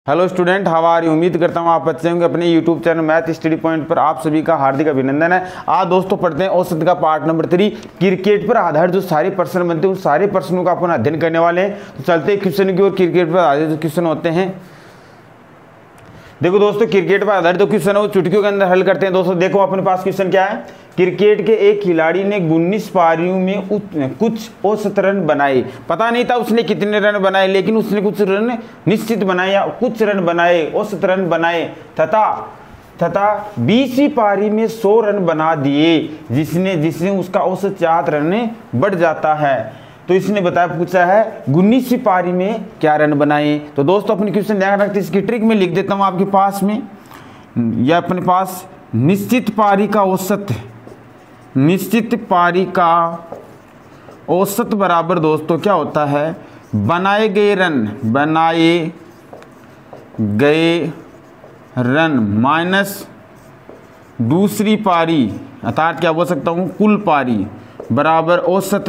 Hello student, हमारी उम्मीद करता हूँ आप अच्छे होंगे। अपने YouTube channel Math Study Point पर आप सभी का हार्दिक अभिनंदन है। आज दोस्तों पढ़ते हैं औसत का पार्ट नंबर 3। क्रिकेट पर आधारित जो सारे प्रश्न बनते हैं उन सारे प्रश्नों का अपन अध्ययन करने वाले हैं। तो चलते हैं क्वेश्चन की ओर। क्रिकेट पर आधारित जो क्वेश्चन होते हैं, देखो दोस्तों, क्रिकेट पर आधारित जो क्वेश्चन है वो चुटकियों के अंदर हल करते हैं। दोस्तों देखो अपने पास क्वेश्चन क्या है। क्रिकेट के एक खिलाड़ी ने 19 पारियों में कुछ औसत रन बनाए। पता नहीं था उसने कितने रन बनाए, लेकिन उसने कुछ रन निश्चित बनाए या कुछ रन बनाए, औसत रन बनाए तथा 20वीं पारी में 100 रन बना दिए, जिसने उसका औसत 4 रन बढ़ जाता है। तो इसने बताया पूछा है 19वीं पारी में क्या रन बनाए। तो दोस्तों अपने क्वेश्चन ध्यान रखते, इसकी ट्रिक में लिख देता हूँ आपके पास में। यह अपने पास निश्चित पारी का औसत बराबर दोस्तों क्या होता है, बनाए गए रन माइनस दूसरी पारी, अर्थात क्या बोल सकता हूँ, कुल पारी बराबर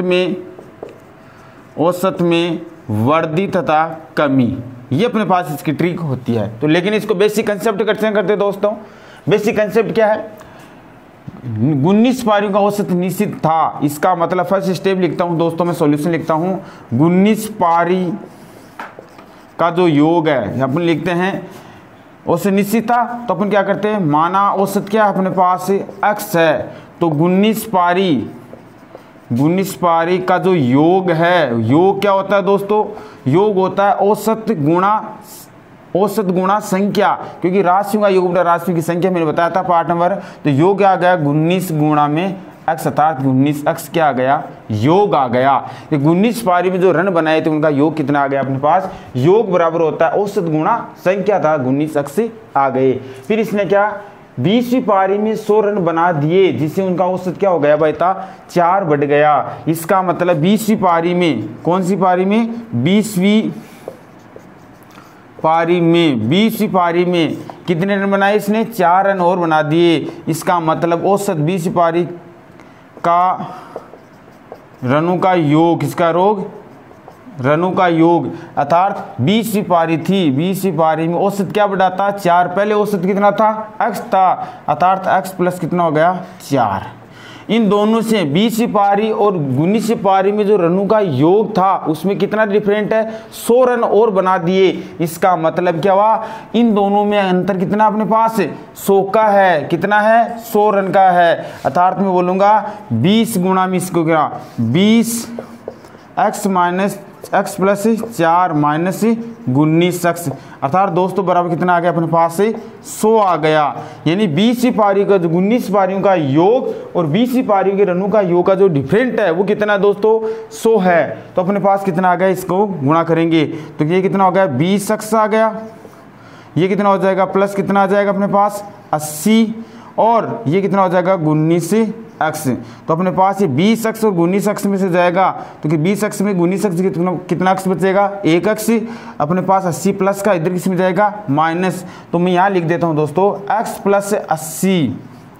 औसत में वृद्धि तथा कमी। ये अपने पास इसकी ट्रिक होती है। तो लेकिन इसको बेसिक कंसेप्ट करते दोस्तों। बेसिक कंसेप्ट क्या है, 19 पारियों का औसत निश्चित था। इसका मतलब फर्स्ट स्टेप लिखता हूं दोस्तों, मैं सॉल्यूशन लिखता हूं। 19 पारी का जो योग है अपन लिखते हैं औसत निश्चित था, तो अपन क्या करते हैं, माना औसत क्या है अपने पास x है, तो 19 पारी का जो योग है, योग क्या होता है दोस्तों, योग होता है औसत गुणा संख्या, क्योंकि राशियों का योग राशियों की संख्या मैंने बताया था पार्ट नंबर। तो योग क्या आ गया, 19 गुणा में x, अर्थात 19x क्या आ गया, योग आ गया। 19 पारी में जो रन बनाए थे उनका योग कितना आ गया अपने पास, योग बराबर होता है औसत गुणा संख्या था, 19x आ गए। फिर इसने क्या 20वीं पारी में 100 रन बना दिए, जिससे उनका औसत क्या हो गया भाई था, 4 बढ़ गया। इसका मतलब 20वीं पारी में, कौन सी पारी में, 20वीं पारी में कितने रन बनाए इसने, 4 रन और बना दिए। इसका मतलब औसत 20वीं पारी का रनों का योग, किसका रनों का योग, अर्थात 20वीं पारी थी, 20वीं पारी में औसत क्या बढ़ा था, 4। पहले औसत कितना था, x था, अर्थात x प्लस कितना हो गया, 4। इन दोनों से 20वीं पारी और 19वीं पारी में जो रनों का योग था उसमें कितना डिफरेंट है, 100 रन और बना दिए। इसका मतलब क्या हुआ, इन दोनों में अंतर कितना अपने पास, 100 का है। कितना है, 100 रन का है। अर्थात मैं बोलूँगा 20 गुणा में इसको क्या, 20x minus x plus 4 minus 19x, अर्थात दोस्तों बराबर कितना आ गया अपने पास, 100 आ गया। यानी 20वीं पारी का जो 19 पारियों का योग और 20वीं पारियों के रनों का योग का जो डिफरेंट है वो कितना है दोस्तों, 100 है। तो अपने पास कितना आ गया, इसको गुणा करेंगे तो ये कितना हो गया, 20x आ गया। ये कितना हो जाएगा, प्लस कितना आ जाएगा अपने पास 80, और ये कितना हो जाएगा 19x। तो अपने पास ये 20x और 19x में से जाएगा, तो कि 20x में 19x कितना x बचेगा, 1x। अपने पास 80 प्लस का इधर किस में जाएगा, माइनस। तो मैं यहाँ लिख देता हूँ दोस्तों, x प्लस 80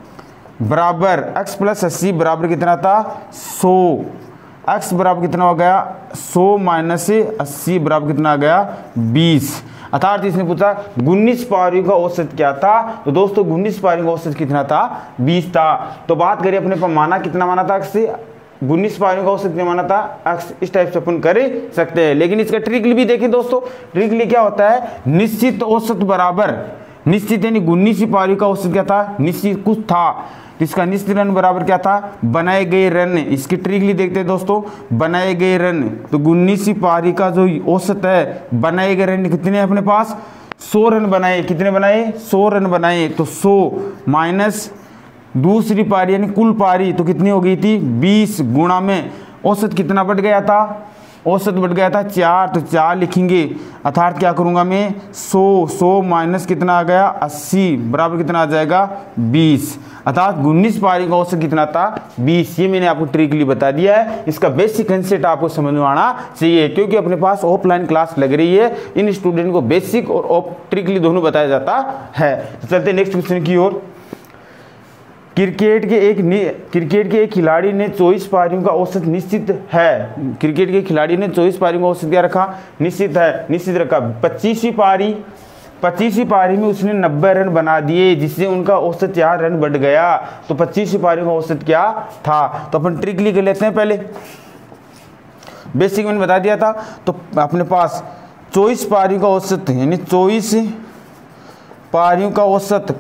बराबर कितना था, 100। x बराबर कितना हो गया, 100 माइनस 80 बराबर कितना आ गया, 20। अर्थात इसने पूछा 19 पारियों का औसत क्या था, तो दोस्तों 19 पारियों का औसत कितना था, 20 था। तो बात करिए अपने पर माना कितना माना था, x से 19 पारियों का औसत कितना माना था, x। इस टाइप से अपन कर सकते हैं। लेकिन इसका ट्रिकली भी देखें दोस्तों, ट्रिकली क्या होता है, निश्चित औसत बराबर, निश्चित यानी 19वीं पारियों का औसत क्या था, निश्चित कुछ था, तो इसका निश्चित रन बराबर क्या था, बनाए गए रन। इसकी ट्रिकली देखते हैं दोस्तों, बनाए गए रन, तो 19वीं पारी का जो औसत है, बनाए गए रन कितने अपने पास, 100 रन बनाए। कितने बनाए, 100 रन बनाए। तो 100 माइनस दूसरी पारी यानी कुल पारी, तो कितनी हो गई थी, 20 गुणा में औसत कितना बढ़ गया था, औसत बढ़ गया था 4, तो 4 लिखेंगे। अर्थात क्या करूंगा मैं, 100 माइनस कितना आ गया, 80 बराबर कितना आ जाएगा, 20। अर्थात 19 पारी का औसत कितना था, 20। ये मैंने आपको ट्रिकली बता दिया है। इसका बेसिक कंसेप्ट आपको समझ में आना चाहिए, क्योंकि अपने पास ऑफलाइन क्लास लग रही है, इन स्टूडेंट को बेसिक और ट्रिकली दोनों बताया जाता है। तो चलते नेक्स्ट क्वेश्चन की ओर। क्रिकेट के एक खिलाड़ी ने 24 पारियों का औसत निश्चित है। क्रिकेट के खिलाड़ी ने 24 पारियों का औसत क्या रखा, निश्चित है, निश्चित रखा। 25वीं पारी 25वीं पारी में उसने 90 रन बना दिए, जिससे उनका औसत 4 रन बढ़ गया। तो 25वीं पारी का औसत क्या था? तो अपन ट्रिक लिख लेते हैं पहले, बेसिक मैंने बता दिया था। तो अपने पास 24 पारियों का औसत यानी 24 पारियों का औसत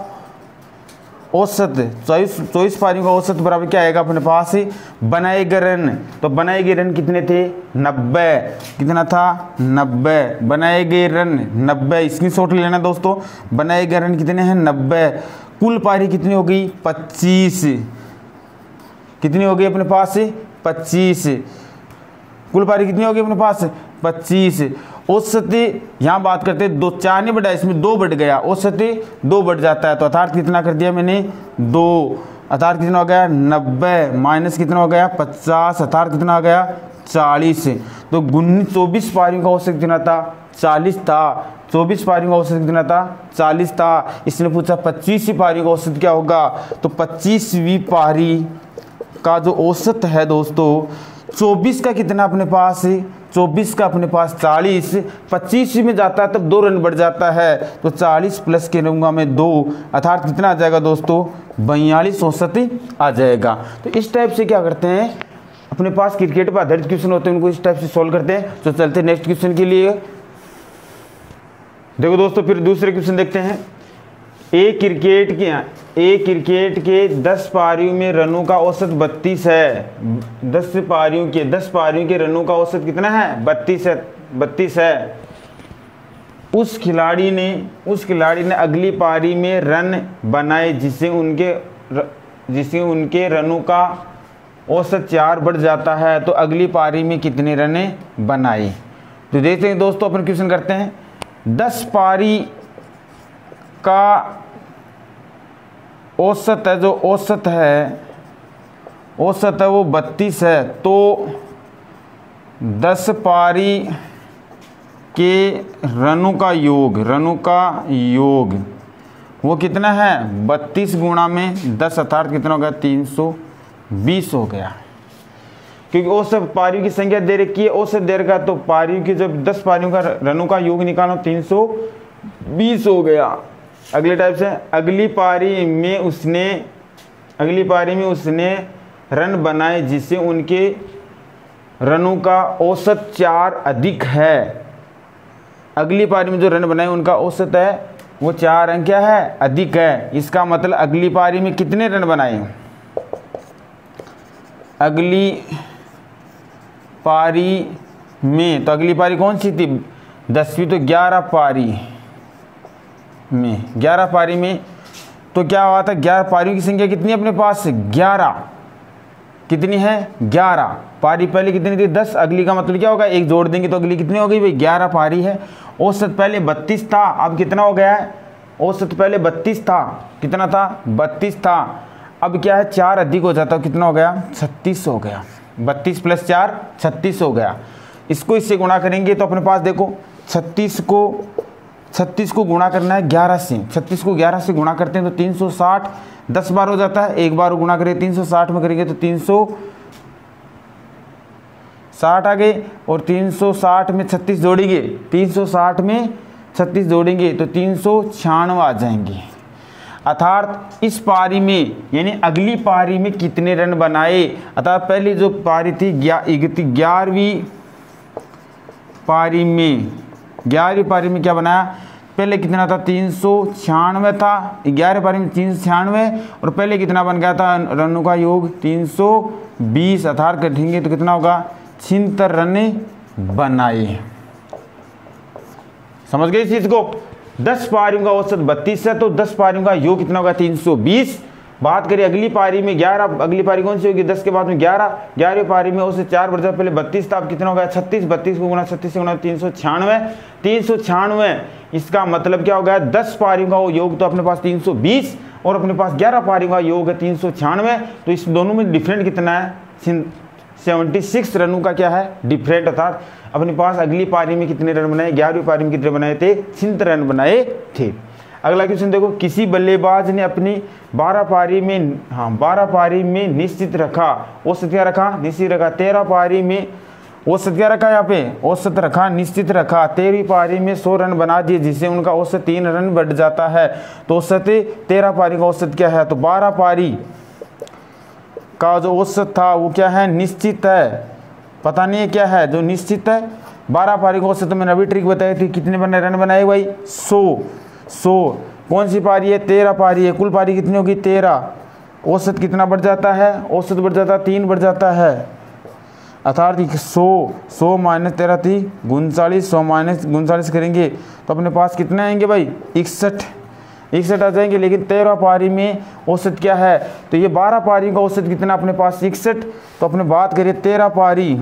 24 पारियों का औसत बराबर क्या आएगा अपने पास? बनाए गए रन। तो बनाए गए रन कितने थे? 90। कितना था? 90। बनाए गए रन 90, स्क्रीनशॉट लेना दोस्तों। बनाए गए रन कितने हैं? 90। कुल पारी कितनी हो गई? 25। कितनी हो गई अपने पास? 25। कुल पारी कितनी होगी अपने पास? 25। औसत यहाँ बात करते हैं, 2 4 नहीं बढ़ा, इसमें 2 बढ़ गया, औसत 2 बढ़ जाता है। तो अर्थात कितना कर दिया मैंने? 2। अर्थात कितना हो गया? 90 माइनस कितना हो गया? 50। अर्थात कितना आ गया? 40। तो 24 पारियों का औसत कितना था? 40 था। 24 पारियों का औसत कितना था? 40 था। इसने पूछा 25वीं पारियों का औसत क्या होगा? तो 25वीं पारी का जो औसत है दोस्तों, 24 का कितना अपने पास है? 24 का अपने पास 40। 25 में जाता है तब 2 रन बढ़ जाता है, तो 40 प्लस के लूँगा मैं 2, अर्थात कितना आ जाएगा दोस्तों? 42 औसत आ जाएगा। तो इस टाइप से क्या करते हैं, अपने पास क्रिकेट पर आधारित क्वेश्चन होते हैं, उनको इस टाइप से सॉल्व करते हैं। तो चलते हैं नेक्स्ट क्वेश्चन के लिए। देखो दोस्तों, फिर दूसरे क्वेश्चन देखते हैं। एक क्रिकेट के 10 पारियों में रनों का औसत 32 है। 10 पारियों के रनों का औसत कितना है? 32 है। उस खिलाड़ी ने अगली पारी में रन बनाए, जिससे उनके रनों का औसत 4 बढ़ जाता है। तो अगली पारी में कितने रन बनाए? तो देखते हैं दोस्तों, अपन क्वेश्चन करते हैं। 10 पारी का औसत है, जो औसत है वो 32 है। तो 10 पारी के रनों का योग वो कितना है? 32 गुणा में 10, अर्थात कितना हो गया? 320 हो गया। क्योंकि औसत पारियों की संख्या दे रखी है, औसत दे रखा, तो पारियों की जब 10 पारियों का रनों का योग निकालो 320 हो गया। अगले टाइप से, अगली पारी में उसने रन बनाए, जिससे उनके रनों का औसत 4 अधिक है। अगली पारी में जो रन बनाए उनका औसत है वो 4 अंक क्या है? अधिक है। इसका मतलब अगली पारी में कितने रन बनाए? अगली पारी में, तो अगली पारी कौन सी थी? 10वीं। तो 11 पारी में तो क्या हुआ था? 11 पारियों की संख्या कितनी है अपने पास? 11। कितनी है? 11। पारी पहले कितनी थी? 10। अगली का मतलब क्या होगा? 1 जोड़ देंगे तो अगली कितनी हो गई भाई? 11 पारी है। औसत पहले 32 था, अब कितना हो गया है? औसत पहले 32 था, कितना था? 32 था। अब क्या है? 4 अधिक हो जाता है, कितना हो गया? 36 हो गया। 32 + 4 36 हो गया। इसको इससे गुणा करेंगे तो अपने पास देखो 36 को गुणा करना है 11 से। 36 को 11 से गुणा करते हैं तो 360 10 बार हो जाता है। एक बार गुणा करेंगे 360 में करेंगे तो 360 आ गए, और 360 में 36 जोड़ेंगे, 360 में 36 जोड़ेंगे तो 396 आ जाएंगे। अर्थात इस पारी में यानी अगली पारी में कितने रन बनाए? अर्थात पहली जो पारी थी 11वीं पारी में क्या बनाया? पहले कितना था? 396 था। 11 पारी में 396, और पहले कितना बन गया था रनों का योग? 320। अर्थात करेंगे तो कितना होगा? 76 रन बनाए। समझ गए इस चीज को? 10 पारियों का औसत 32 है, तो 10 पारियों का योग कितना होगा? 320। बात करें अगली पारी में 11, अगली पारी कौन सी होगी? 10 के बाद में 11। 11वीं पारी में उससे 4 बढ़ जाता, पहले 32 था, अब कितना होगा? 36। 32 को गुणा 36 से गुणा 396। इसका मतलब क्या हो गया? 10 पारियों का योग तो अपने पास 320, और अपने पास 11 पारियों का योग है 396। तो इस दोनों में डिफरेंट कितना है? 76 रनों का क्या है? डिफरेंट। अर्थात अपने पास अगली पारी में कितने रन बनाए? 11वीं पारी में कितने बनाए थे? 76 रन बनाए थे। अगला क्वेश्चन देखो, किसी बल्लेबाज ने अपनी 12 पारी में निश्चित रखा, औसत क्या रखा? निश्चित रखा। 13 पारी में औसत क्या रखा यहाँ पे, औसत रखा, निश्चित रखा। 13वीं पारी में 100 रन बना दिए जिससे उनका औसत 3 रन बढ़ जाता है। तो औसत 13 पारी का औसत क्या है, तो 12 पारी का जो औसत था वो क्या है, निश्चित है, पता नहीं है क्या है, जो निश्चित है। 12 पारी का औसत मैंने अभी ट्रिक बताई थी, कितने रन बनाए भाई, 100। कौन सी पारी है, 13 पारी है, कुल पारी कितनी होगी 13, औसत कितना बढ़ जाता है, औसत बढ़ जाता है 3 बढ़ जाता है, अर्थात 100 माइनस 13 थी 39, 100 माइनस 39 करेंगे तो अपने पास कितने आएंगे भाई, 61 आ जाएंगे। लेकिन 13 पारी में औसत क्या है, तो ये 12 पारी का औसत कितना अपने पास 61। तो अपने बात करिए 13 पारी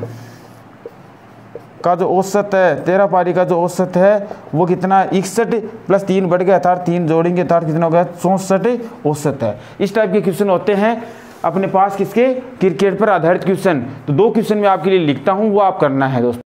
का जो औसत है, 13 पारी का जो औसत है वो कितना, 61 प्लस 3 बढ़ गया, अर्थात 3 जोड़ेंगे अर्थात कितना हो गया, 64 औसत है। इस टाइप के क्वेश्चन होते हैं अपने पास किसके, क्रिकेट पर आधारित क्वेश्चन। तो 2 क्वेश्चन मैं आपके लिए लिखता हूँ, वो आप करना है दोस्तों।